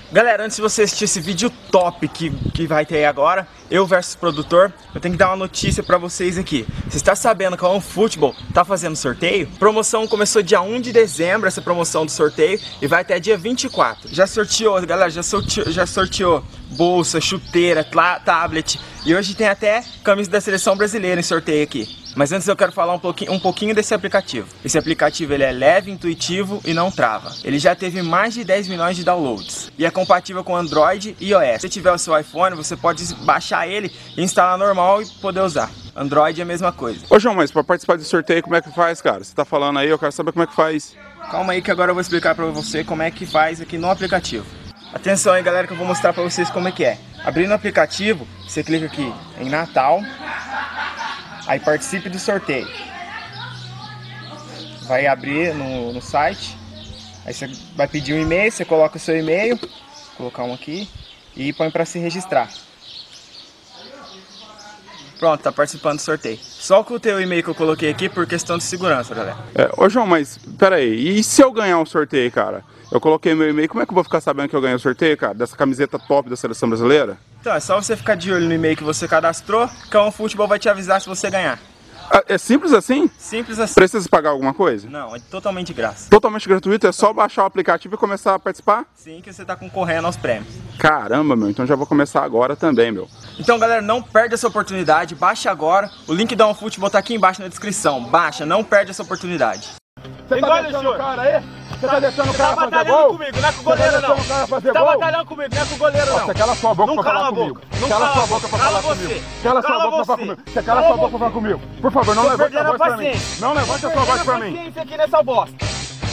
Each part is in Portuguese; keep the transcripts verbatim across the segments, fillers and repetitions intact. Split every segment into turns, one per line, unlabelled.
Galera, antes de você assistir esse vídeo top que, que vai ter aí agora, eu versus produtor, eu tenho que dar uma notícia pra vocês aqui. Você está sabendo que a OneFootball tá fazendo sorteio? A promoção começou dia um de dezembro, essa promoção do sorteio, e vai até dia vinte e quatro. Já sorteou, galera, já sorteou, já sorteou bolsa, chuteira, tablet, e hoje tem até camisa da seleção brasileira em sorteio aqui. Mas antes eu quero falar um pouquinho, um pouquinho desse aplicativo. Esse aplicativo ele é leve, intuitivo e não trava. Ele já teve mais de dez milhões de downloads e é compatível com Android e iOS. Se você tiver o seu iPhone, você pode baixar ele e instalar normal e poder usar. Android é a mesma coisa.
Ô João, mas para participar do sorteio, como é que faz, cara? Você tá falando aí, eu quero saber como é que faz.
Calma aí que agora eu vou explicar pra você como é que faz aqui no aplicativo. Atenção aí, galera, que eu vou mostrar pra vocês como é que é. Abrindo o aplicativo, você clica aqui em Natal. Aí participe do sorteio. Vai abrir no, no site. Aí você vai pedir um e-mail, você coloca o seu e-mail. Vou colocar um aqui. E põe para se registrar. Pronto, tá participando do sorteio. Só com o teu e-mail que eu coloquei aqui por questão de segurança, galera. É,
ô João, mas pera aí, e se eu ganhar um sorteio, cara? Eu coloquei meu e-mail, como é que eu vou ficar sabendo que eu ganhei o sorteio, cara? Dessa camiseta top da seleção brasileira?
Então, é só você ficar de olho no e-mail que você cadastrou, que a OneFootball vai te avisar se você ganhar.
Ah, é simples assim?
Simples assim.
Precisa pagar alguma coisa?
Não, é totalmente de graça.
Totalmente gratuito? É só baixar o aplicativo e começar a participar?
Sim, que você tá concorrendo aos prêmios.
Caramba, meu, então já vou começar agora também, meu.
Então, galera, não perde essa oportunidade, baixa agora. O link da OneFootball tá aqui embaixo na descrição. Baixa, não perde essa oportunidade.
Você tá deixando o cara aí? Você tá deixando o cara fazer gol?
Comigo, não é com o goleiro não. Você tá batalhando comigo, não é com o goleiro não.
Você cala sua boca pra falar comigo. Cala sua boca pra falar comigo. Cala sua boca pra falar comigo. Você cala sua boca pra falar comigo. Por favor, não levante a voz pra mim. Não levante a sua voz pra mim.
Paciência aqui nessa bosta.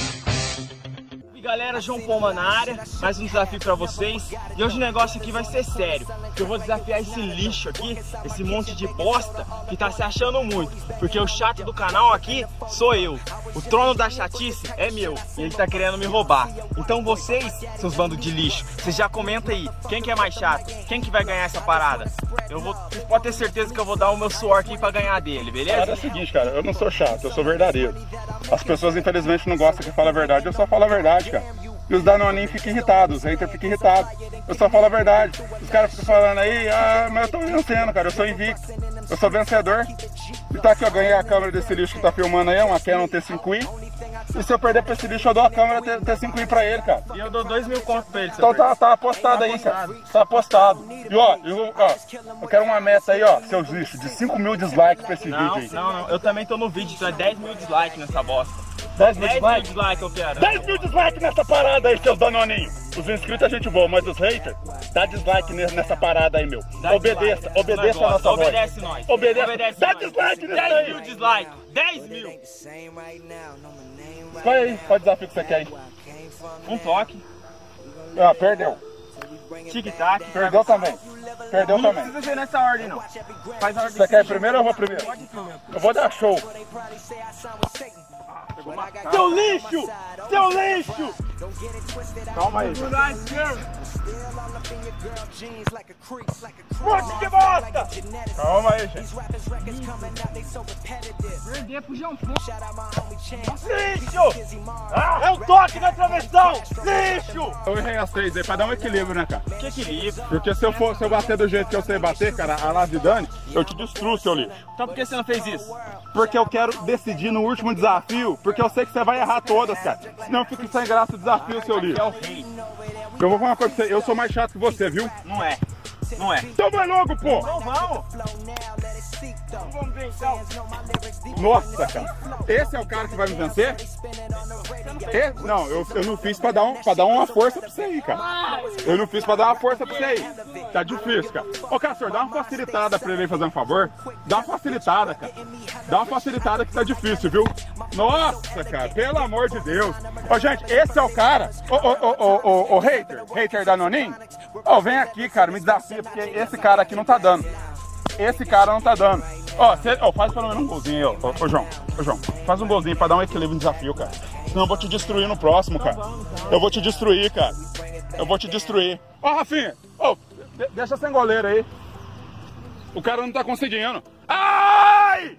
Galera, João Poma na área, mais um desafio pra vocês. E hoje o negócio aqui vai ser sério. Eu vou desafiar esse lixo aqui, esse monte de bosta que tá se achando muito. Porque o chato do canal aqui sou eu. O trono da chatice é meu e ele tá querendo me roubar. Então vocês, seus bandos de lixo, vocês já comentam aí, quem que é mais chato? Quem que vai ganhar essa parada? Eu vou, vocês podem ter certeza que eu vou dar o meu suor aqui pra ganhar dele, beleza?
Cara, é o seguinte, cara, eu não sou chato, eu sou verdadeiro. As pessoas infelizmente não gostam que fala a verdade, eu só falo a verdade, cara. E os danoninhos ficam irritados, os haters ficam irritados. Eu só falo a verdade. Os caras ficam falando aí, ah, mas eu tô vencendo, cara, eu sou invicto. Eu sou vencedor. E tá aqui, eu ganhei a câmera desse lixo que tá filmando aí, uma Canon T cinco i. E se eu perder pra esse lixo, eu dou a câmera T cinco i pra ele, cara.
E eu dou dois mil contos pra ele.
Então tá, tá apostado aí, cara. Tá apostado. E ó, eu, ó, eu quero uma meta aí, ó, seus lixos, de cinco mil dislikes pra esse
não,
vídeo aí.
Não, não, eu também tô no vídeo, então é dez mil dislikes nessa bosta.
dez mil
dislikes? Dislike eu quero.
dez mil dislikes nessa parada aí, seus danoninhos. Os inscritos é gente boa, mas os haters, dá dislike nessa parada aí, meu.
Dá
obedeça,
dislike,
obedeça a nossa voz.
Obedece nós.
Obedece,
Obedece
dá
nós.
dislike nessa aí.
dez mil dislikes, dez mil.
Qual aí? Qual desafio que você quer aí?
Um toque.
Ah, perdeu.
Tic-tac.
Perdeu também. Perdeu
Não
também.
precisa ser nessa ordem, não. Faz a ordem.
Você quer ir primeiro ou eu vou primeiro? Eu vou dar show.
Seu lixo! Seu lixo!
Calma aí.
Monte de bosta!
Calma aí, gente.
Perder pro João
Lixo! Ah, é um toque na travessão! Lixo!
Eu errei as três aí pra dar um equilíbrio, né, cara?
Que equilíbrio.
Porque se eu, for, se eu bater do jeito que eu sei bater, cara, a Lavidane, eu te destruo, seu lixo.
Então por que você não fez isso?
Porque eu quero decidir no último desafio, porque eu sei que você vai errar todas, cara. Senão fica sem graça o desafio, seu lixo.
É o rei.
Eu vou falar uma coisa pra você, eu sou mais chato que você, viu?
Não é. Não é.
Então vai logo, pô!
Então vamos! Então vamos ver então.
Nossa, cara. Esse é o cara que vai me vencer? Esse? Não, eu, eu não fiz pra dar, um, pra dar uma força pra você aí, cara. Eu não fiz pra dar uma força pra você aí. Tá difícil, cara. Ô, Castor, dá uma facilitada pra ele aí fazer um favor. Dá uma facilitada, cara. Dá uma facilitada que tá difícil, viu? Nossa, cara, pelo amor de Deus. Ô, gente, esse é o cara. Ô, ô, ô, ô, ô, ô, hater. Hater da Nonin. Ô, vem aqui, cara, me desafia, porque esse cara aqui não tá dando. Esse cara não tá dando. Ó, cê, ó, faz pelo menos um golzinho aí, ó. Ô, ô, João, ô, João, faz um golzinho pra dar um equilíbrio no desafio, cara. Senão eu vou te destruir no próximo, cara. Eu vou te destruir, cara. Eu vou te destruir. Ó, Rafinha, ó, de deixa sem goleiro aí. O cara não tá conseguindo. Ai!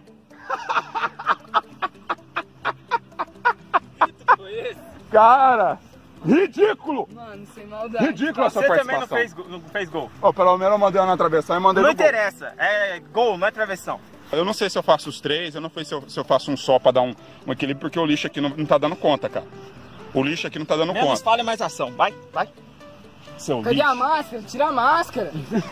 Cara, Ridículo!
Mano, sem maldade.
Ridículo essa
Você
participação.
também não fez, não fez gol.
Oh, pelo menos eu mandei ela na travessão e mandei
Não
no gol.
interessa, é gol, não é travessão.
Eu não sei se eu faço os três, eu não sei se eu, se eu faço um só pra dar um, um equilíbrio, porque o lixo aqui não, não tá dando conta, cara. O lixo aqui não tá dando
Menos
conta.
fala e mais ação, vai, vai. Seu
Cadê
lixo.
a máscara? Tira a máscara.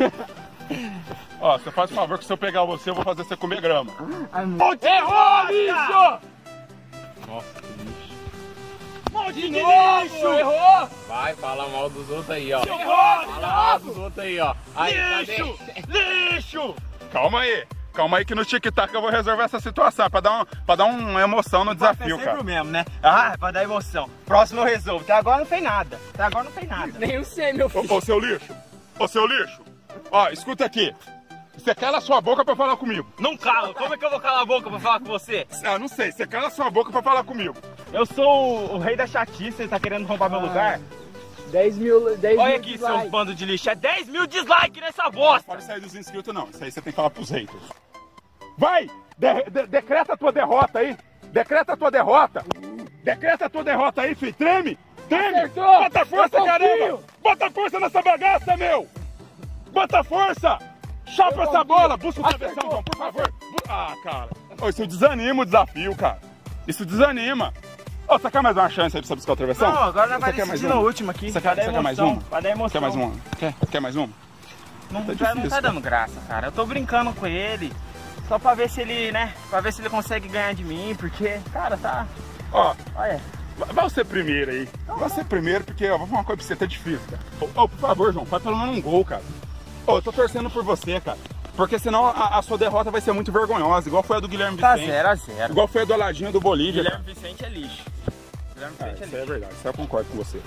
Ó, você faz favor que se eu pegar você, eu vou fazer você comer grama.
Ai,
Errou, lixo!
Nossa, que lixo.
Maldito lixo!
Errou!
Vai, fala mal dos outros aí, ó.
Errou,
Fala mal dos outros aí, ó. Aí,
lixo!
cadê?
Lixo!
Calma aí. Calma aí que no tic-tac eu vou resolver essa situação, pra dar, um, pra dar uma emoção no desafio,
É sempre
cara.
o mesmo, né? Ah, pra dar emoção. Próximo eu resolvo. Até agora não fez nada. Até agora não fez nada.
Nem eu sei, meu filho.
Ô, ô, seu lixo. Ô, seu lixo. Ó, escuta aqui. Você cala a sua boca pra falar comigo.
Não cala. Como é que eu vou calar a boca pra falar com você?
Ah, não sei. Você cala a sua boca pra falar comigo.
Eu sou o, o rei da chatice. Você tá querendo roubar meu lugar?
dez mil, dez
Olha
mil
aqui,
dislike.
seus bandos de lixo. É dez mil dislikes nessa bosta.
Pode sair dos inscritos, não. Isso aí você tem que falar pros haters. Vai! De- de- decreta a tua derrota aí! Decreta a tua derrota! Decreta a tua derrota aí, filho! Treme! Treme!
Acertou!
Bota força,
Eu
caramba!
confio!
Bota força nessa bagaça, meu! Bota força! Chapa
Eu
essa
confio!
bola! Busca o
Acertou!
travessão, João, por favor! Bu- Ah, cara! Ô, isso desanima o desafio, cara! Isso desanima! Ô, você quer mais uma chance aí pra você buscar o travessão?
Não, agora nós
Você
vai
quer mais
decidir
uma?
no último aqui.
Você
Vai
quer,
dar
você quer mais
emoção,
uma?
vai dar emoção.
Quer mais uma? Quer? Quer mais uma?
Não,
Tá
já não
difícil,
tá dando graça, cara. Eu tô brincando com ele. Só pra ver se ele, né? Pra ver se ele consegue ganhar de mim, porque, cara, tá.
Ó,
Olha.
vai vai você primeiro aí. Vai você primeiro, porque, ó, vou falar uma coisa pra você, tá difícil, cara. Ô, ô, por favor, João, faz pelo menos um gol, cara. Ô, eu tô torcendo por você, cara. Porque senão a, a sua derrota vai ser muito vergonhosa, igual foi a do Guilherme
Tá
Vicente.
zero a zero.
Igual foi a do Aladinho do Bolívia.
Guilherme Vicente é lixo. Guilherme
Ah,
Vicente é
isso é
lixo.
verdade, isso eu concordo com você.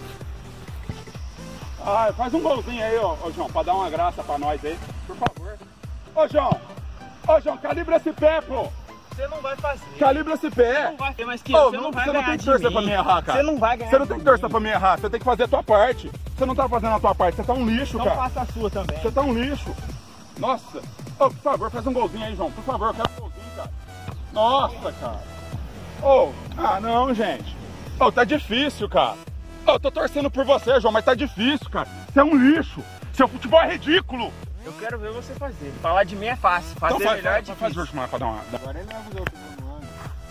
Ah, faz um golzinho aí, ó, ô, João, pra dar uma graça pra nós aí, por favor. Ô, João! Ô, João, calibra esse pé, pô!
Você não vai fazer.
Calibra esse pé!
Não vai ter mais que
Ô,
você não vai
você
ganhar
não tem que
de
torcer
mim.
pra mim errar, cara.
Você não vai ganhar
Você não tem
de
que torcer
mim.
pra mim errar, você tem que fazer a tua parte. Você não tá fazendo a tua parte, você tá um lixo,
Então
cara.
faça a sua também.
Você tá um lixo. Nossa. Ô, por favor, faz um golzinho aí, João. Por favor, eu quero um golzinho, cara. Nossa, cara. Ô, ah, não, gente. Ô, tá difícil, cara. Ô, eu tô torcendo por você, João, mas tá difícil, cara. Você é um lixo. Seu futebol é ridículo.
Eu quero ver você fazer. Falar de mim é fácil. Fazer
Então faz,
melhor é
faz, faz o
difícil.
último lá pra dar uma...
Agora ele vai fazer o segundo ano.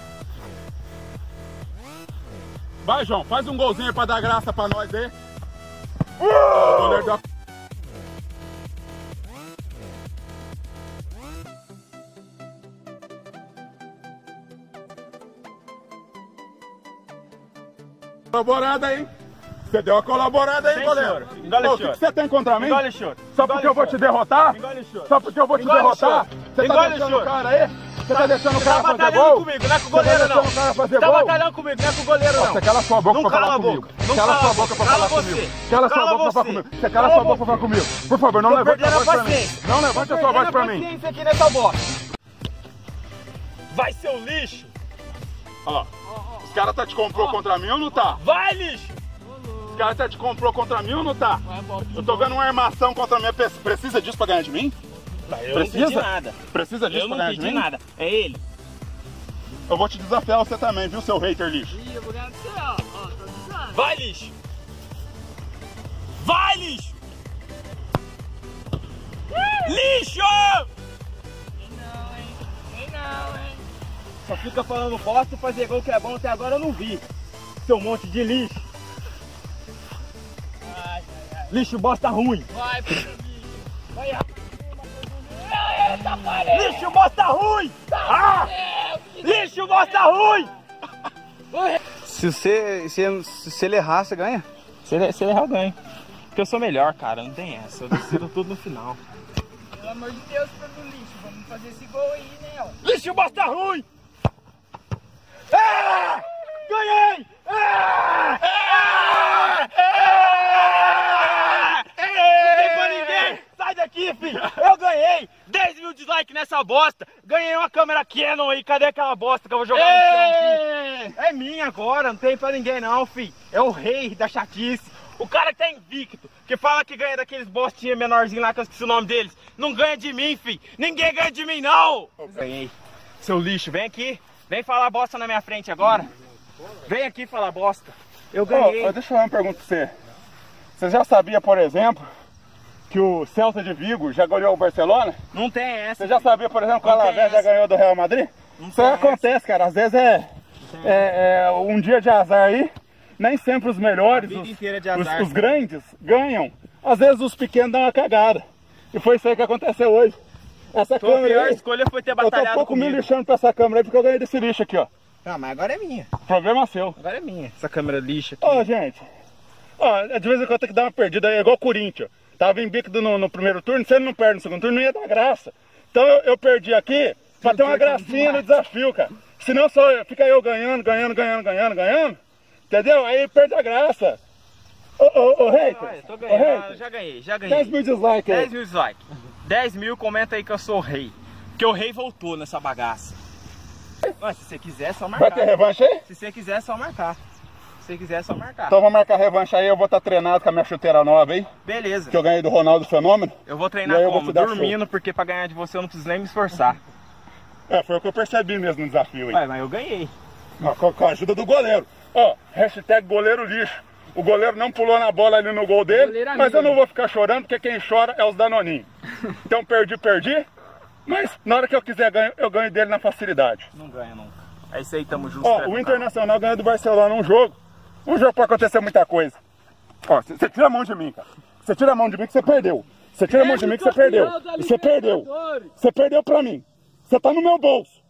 Vai, João, faz um golzinho aí pra dar graça pra nós aí. O goleiro deu a... Colaborada aí. Você deu uma colaborada aí,
Sem
goleiro.
choro. Engole
Ô,
o
o que
choro.
que você tem contra mim?
Engole o choro.
Só porque eu vou te derrotar?
Engole o choro.
Só porque eu vou te
Engole o
derrotar?
choro.
Você tá
Engole o
deixando o
choro.
cara aí? Você tá deixando o
Você
cara
tá
fazer
batalhando
gol?
comigo, não é com o
Você tá
goleiro, não.
deixando o cara fazer
Tá
gol?
batalhando comigo, não é com o goleiro, não.
Você cala sua boca
Não
pra
cala
falar
a boca.
comigo.
Não
Cala
cala
sua
a
boca pra
boca.
falar
Cala
comigo.
você.
Cala sua
Cala
boca pra falar
você.
comigo. Você cala
Cala
sua boca pra falar comigo. Por favor, não
Tô
levante a
perdendo
voz
a
pra mim.
paciência.
Não levante a sua voz pra mim.
paciência aqui nessa bosta. Vai, seu lixo.
Ó, os caras tá te comprou contra mim ou não tá?
Vai, lixo.
Os caras tá te comprou contra mim ou não tá? Eu tô vendo uma armação contra mim. Pe- Precisa disso pra ganhar de mim?
Eu
Precisa?
não pedi nada.
Precisa disso
Eu
pra
não
ganhar de
pedi
mim?
nada. É ele.
Eu vou te desafiar você também, viu, seu hater lixo?
Ih, eu vou ganhar de você, ó. Ó, tô avisando.
Vai, lixo. Vai, lixo. Lixo!
Vem não, hein. Vem não, hein.
Só fica falando bosta e fazer gol que é bom, até agora eu não vi. Seu monte de lixo.
Vai, vai, vai.
Lixo bosta ruim.
Vai, puta bicho. Vai, rapaz.
Lixo bosta ruim. Ah! Lixo bosta ruim.
Se você se, se ele errar, você ganha?
Se ele, se ele errar, eu ganho. Porque eu sou melhor, cara. Não tem essa. Eu decido tudo no final.
Pelo amor de Deus, pelo lixo. Vamos fazer esse gol aí, né, ó.
Lixo bosta ruim. Ah! Ganhei! Ah! Ah! Ah! Não tem pra ninguém! Sai daqui, filho! Eu ganhei! dez mil dislikes nessa bosta! Ganhei uma câmera Canon aí, cadê aquela bosta que eu vou jogar no chão aqui? É minha agora, não tem pra ninguém não, filho! É o rei da chatice! O cara que tá invicto, que fala que ganha daqueles bostinhos menorzinhos lá, que eu esqueci o nome deles, não ganha de mim, filho! Ninguém ganha de mim, não! Ganhei! Seu lixo, vem aqui! Vem falar bosta na minha frente agora! Vem aqui falar bosta! Eu ganhei.
Oh, deixa eu fazer uma pergunta pra você. Você já sabia, por exemplo, que o Celta de Vigo já ganhou o Barcelona?
Não tem essa.
Você já sabia, por exemplo, que o Alavés já ganhou do Real Madrid? Não Isso acontece, cara. Às vezes é, é, é um dia de azar aí. Nem sempre os melhores, os, os, os grandes, ganham. Às vezes os pequenos dão uma cagada. E foi isso aí que aconteceu hoje. Essa
Tua
câmera
pior
aí,
escolha foi ter batalhado
eu tô pouco
comigo.
me lixando pra essa câmera aí porque eu ganhei desse lixo aqui, ó.
Não, mas agora é minha.
Problema seu.
Agora é minha. Essa câmera lixa aqui.
Ó, oh, gente. Ó, de vez em quando tem que dar uma perdida aí, é igual o Corinthians. Tava invicto no, no primeiro turno, se ele não perde no segundo turno, não ia dar graça. Então eu, eu perdi aqui pra ter uma gracinha no desafio, cara. Senão só fica eu ganhando, ganhando, ganhando, ganhando, ganhando. Entendeu? Aí perde a graça. Ô, ô, ô, hater.
Tô ganhando, ô, já ganhei, já ganhei.
dez mil dislikes aí.
dez mil dislikes. dez mil, comenta aí que eu sou o rei. Porque o rei voltou nessa bagaça. Mas se você quiser, é só marcar.
Vai ter revanche aí?
Se você quiser, é só marcar. Se você quiser, é só marcar.
Então vou marcar revanche aí, eu vou estar treinado com a minha chuteira nova aí.
Beleza.
Que eu ganhei do Ronaldo Fenômeno.
Eu vou treinar
eu
como?
vou
Dormindo, show. Porque pra ganhar de você eu não preciso nem me esforçar.
É, foi o que eu percebi mesmo no desafio aí.
Ué, mas eu ganhei.
Com, com a ajuda do goleiro. Ó, hashtag goleiro lixo. O goleiro não pulou na bola ali no gol dele, mas eu não vou ficar chorando, porque quem chora é os danoninhos. Então perdi, perdi, mas na hora que eu quiser ganho, eu ganho dele na facilidade.
Não ganha nunca. É isso aí, tamo junto.
Ó, o Internacional ganhou do Barcelona um jogo. Um jogo pode acontecer muita coisa. Ó, você tira a mão de mim, cara. Você tira a mão de mim que você perdeu. Você tira a mão de mim que você perdeu. E você perdeu. Você perdeu pra mim. Você tá no meu bolso.